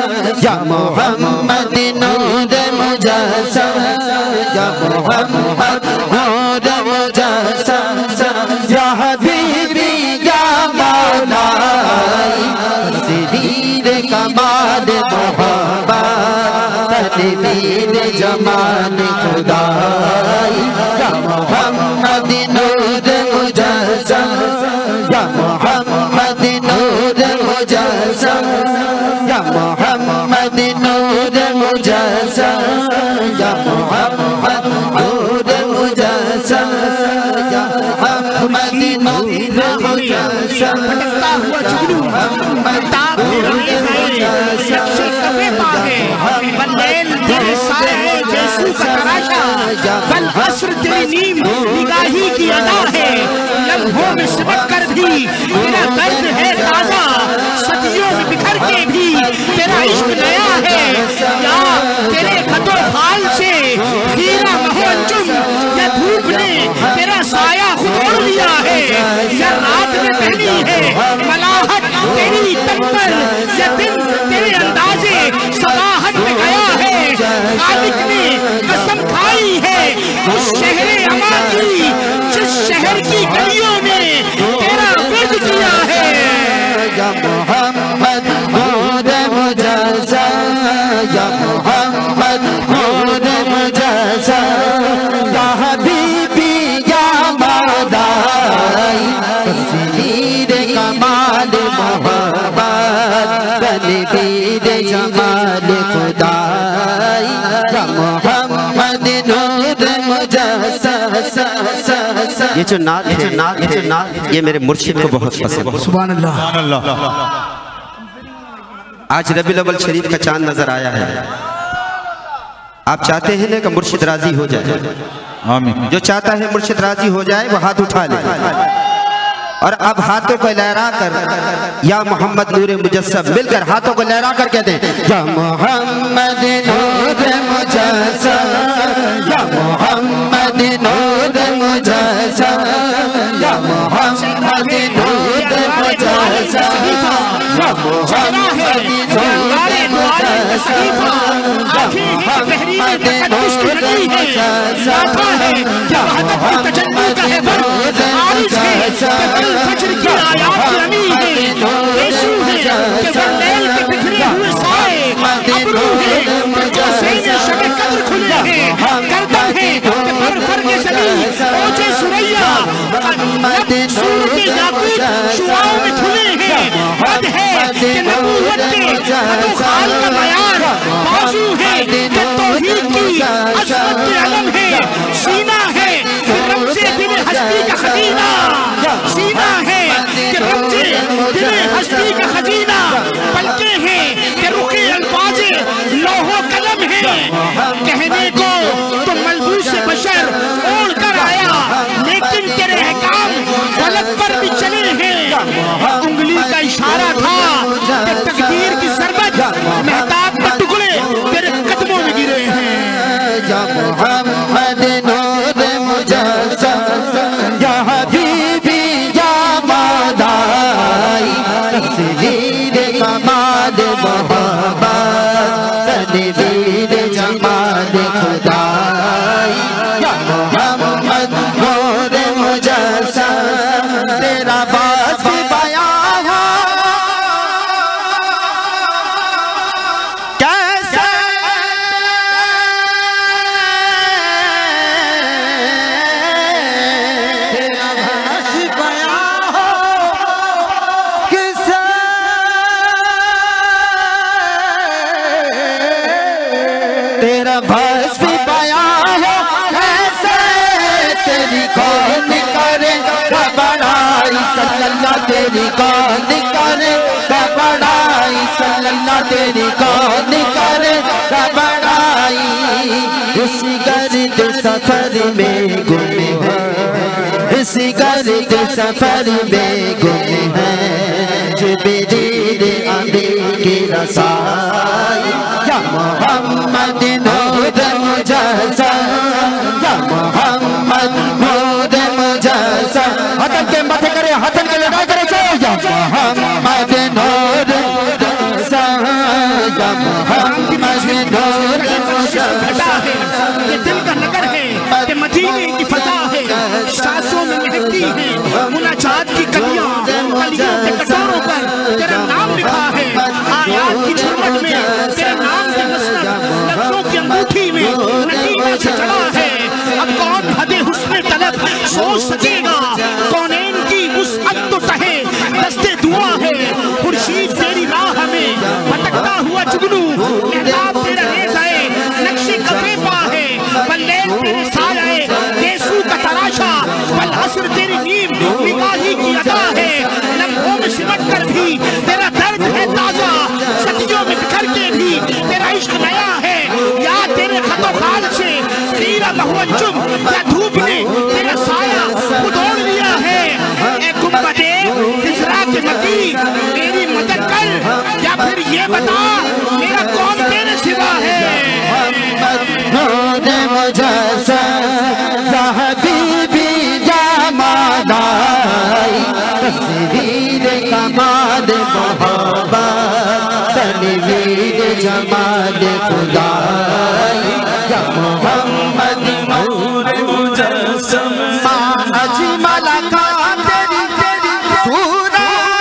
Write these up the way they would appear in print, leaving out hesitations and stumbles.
या मोहम्मद नूर मुजस्सम, या मोहम्मद नूर मुजस्सम, या हबीबी या मौला तस्वीर कमाल मोहब्बत तनवीर जमाल खुदाई, या मोहम्मद नूर मुजस्सम, या मोहम्मद नूर मुजस्सम, या मोहम्मद नूर मुजस्सम, या मोहम्मद नूर मुजस्सम, या मोहम्मद नूर मुजस्सम, कल असर तेरी नीम निगाही की अदा है, लम्हों में सिमट कर भी तेरा दर्द है ताजा, सदियों में बिखर के भी तेरा इश्क नया है। या तेरे खतो फाल से हीरा महोंजुम, या धूप ने तेरा साया खुद ओढ़ लिया है, या रात में पहनी है मलाहत तेरी तन पर, या दिन तेरे अंदाजे सबाहत में गया है। खालिक ने कसम खाई है उस शहरे अमा की, जिस शहर की गलियों में तेरा वर्द किया है। या मोहम्मद नूर मुजस्सम, या मोहम्मद नूर मुजस्सम, या हबीबी या मौला तस्वीर कमाल मोहब्बत तनवीर जमाल खुदाई, या मोहम्मद नूर मुजस्सम। ये जो नात ये मेरे मुर्शिद को बहुत पसंद है। सुभान अल्लाह। आज रबीउल अव्वल शरीफ का चांद नजर आया है। आप चाहते हैं ना कि मुर्शिद राजी हो जाए? आमीन। जो चाहता है मुर्शिद राजी हो जाए वो हाथ उठा ले, और अब हाथों को लहरा कर या मोहम्मद नूर मुजस्सम मिलकर हाथों को लहरा कर कहते हैं, या मोहम्मद नूर मुजस्सम, या मोहम्मद नूर मुजस्सम, या मोहम्मद नूर मुजस्सम, या मोहम्मद नूर मुजस्सम, या मोहम्मद नूर मुजस्सम, या मोहम्मद नूर मुजस्सम। फजर की आयात की अमी है, यीशु है कि वरनैल के बिखरे हुए साए, अबरू है कि जो सीने शब कद्र खुले हैं, गर्दन है कि भर भर के जमी ओजे सुरैया, लब सूरत याकूत शुआओं में खुले हैं, हद है कि नबूवत के हदो खाल का बयान, बाजू है कि तौहीद की अज़मत के अलम है, सीना है कि रमज़े दिल हस्ती का खजीना, सीना है कि रमज़े दिल हस्ती का खजीना, पलके हैं कि रुखे अल्फाज़े लौहो कलम है, कहने को तो मलबूस बशर ओढ़ कर आया, लेकिन तेरे अहकाम फलक पर भी चले हैं। उंगली का इशारा था कि तकदीर की ज़रबत मेहताब के टुकड़े तेरे कदमों में गिरे हैं। या मोहम्मद नूर मुजस्सम, या हबीबी या मौला तस्वीर कमाल मोहब्बत तनवीर जमाल खुदाई, या मोहम्मद नूर मुजस्सम। तेरा वास्फ़ बयां है कैसे, तेरा वास्फ़ बयां हो किसे, तेरा वास्फ़ बयां हो कैसे, तेरी कौन करे बड़ाई सल्लल्लाह, तेरी कौन करे बड़ाई सल्लल्लाह, तेरी कौन करे बड़ाई। इस गर्द सफर में गुम है, इस गर्द सफर में गुम है, जिब्रील अमीन की रसाई, या मोहम्मद नूर मुजस्सम, या मोहम्मद नूर मुजस्सम। हथन के माथे करे, हथन के लगा करे, या मोहम्मद नूर मुजस्सम, या ये दिल का नगर है, ये मदीने की फजा है, सांसों में महकती है मुनाजात की कलियां, कलियों के कटोरों पर तेरा नाम लिखा है, आयात की झुरमट में तेरे नाम के मसनद, लफ्जों की अंगूठी में नगीना से चढ़ा है। अब कौन हदे हुस्न तलब सोच सकेगा, कौनैन की वुसअत तो तहे दस्ते दुआ है। खुर्शीद तेरी राह में भटकता हुआ जुगनू, मेहताब तेरा रेज़ाए नक्शे कफ़े पा है, बल्लेल तेरे साये देसू का तराशा, बल असर तेरी नीम निगाही की अदा है। लम्हों में सिमट कर भी तेरा दर्द है ताजा, सदियों में बिखर के भी तेरा इश्क नया है। या तेरे खतो खाल से खीरा बहुअंजुम, या धूप ने तेरा साया उड़ोड़ लिया है। ए गुंबदे हिजरा के मकी मेरी मदद कर, या फिर ये बता मेरा कौन तेरे सिवा है। हबीबी जमानाई तस्वीर कमाल मोहब्बत, तनवीर जमाल खुदाई या मोहम्मद नूर मुजस्सम। अजमल का तेरी सूरत,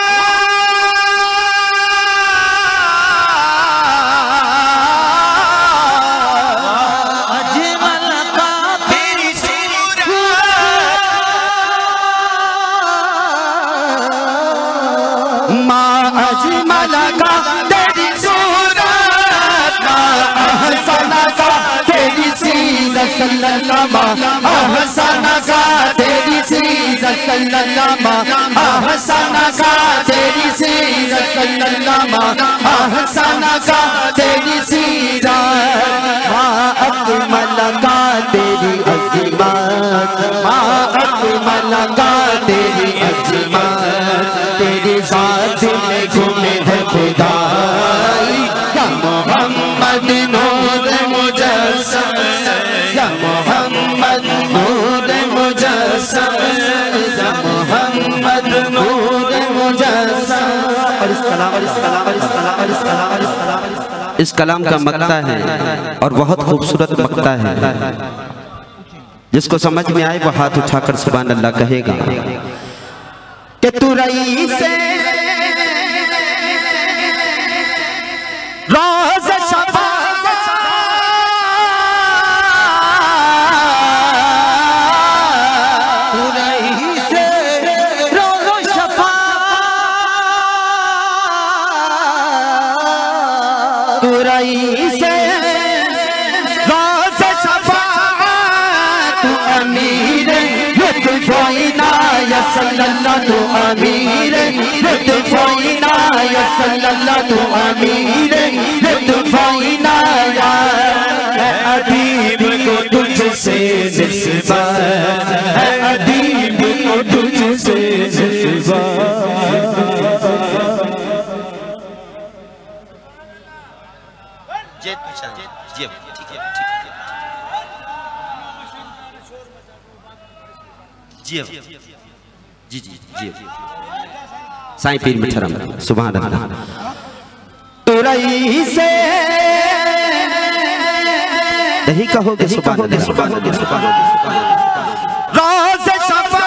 सल्लल्लाहु अहसना का तेरी सीरत सल्लल्लाहु अहसना का तेरी सीरत सल्लल्लाहु अहसना का तेरी सीरत। माँ अकमल का तेरी अज़ीमत, माँ अकमल का तेरी अज़ीमत, तेरी ज़ात में घूमे है खुदाई या मोहम्मद नूर मुजस्सम, या मोहम्मद नूर मुजस्सम, या मोहम्मद नूर मुजस्सम। और इस कलाम इस कलाम का मक्ता है और बहुत खूबसूरत मक्ता है। जिसको समझ में आए वो हाथ उठाकर सुभान अल्लाह कहेगा कि तू रईस से रोज़ शफा सल्लल्लाहु अमीर लुत्फ़ोइना या सल्लल्लाहु अमीर लुत्फ़ोइना या अदीब को तुझसे निस्बत है, अदीब को तुझसे निस्बत। जी जी जी साईं पीर मिठरम सुभान अल्लाह। तू रईस से नहीं कहोगे सुभान अल्लाह, सुभान अल्लाह, सुभान अल्लाह। रोज़ शफा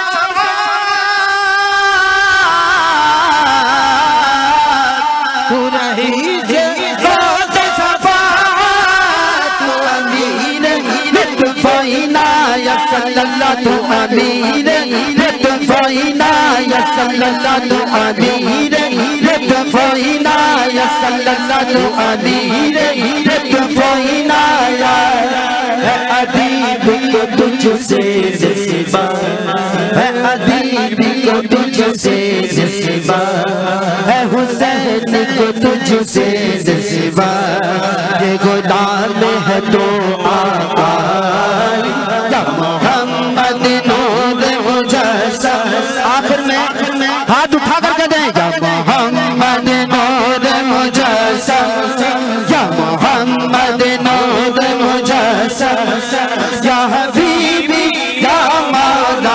तू रईस से रोज़ शफा तू अमीर लुत्फ़ोइना या सल्लल्लाहु अमीर लुत्फ़ोइना या सल्लल्लाहु अमीर लुत्फ़ोइना या सल्लल्लाहु अमीर लुत्फ़ोइना या अदीब को तुझसे निस्बत है, अदीब को तुझसे निस्बत है, हुसैन को तुझसे निस्बत। ये गुलाम है तो आका या मोहम्मद नूर मुजस्सम। आखिर में हाथ उठा करके दें या मोहम्मद नूर मुजस्सम, या मोहम्मद नूर मुजस्सम, या हबीबी या मौला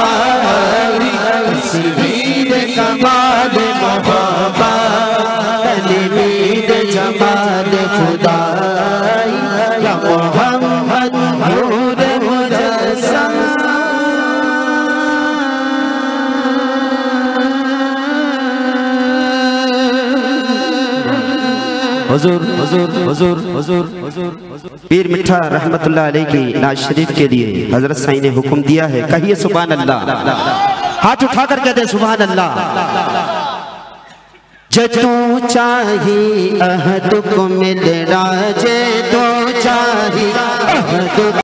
तस्वीर कमाल मोहब्बत, तनवीर पीर मिठा रहमतुल्लाह अलैह की नाज शरीफ के लिए हजरत साईं ने हुक्म दिया है, कहिए सुभान अल्लाह। हाथ उठाकर कहते सुभान अल्लाह। जे तू चाही अहद को मिल राजे, तो चाही अहद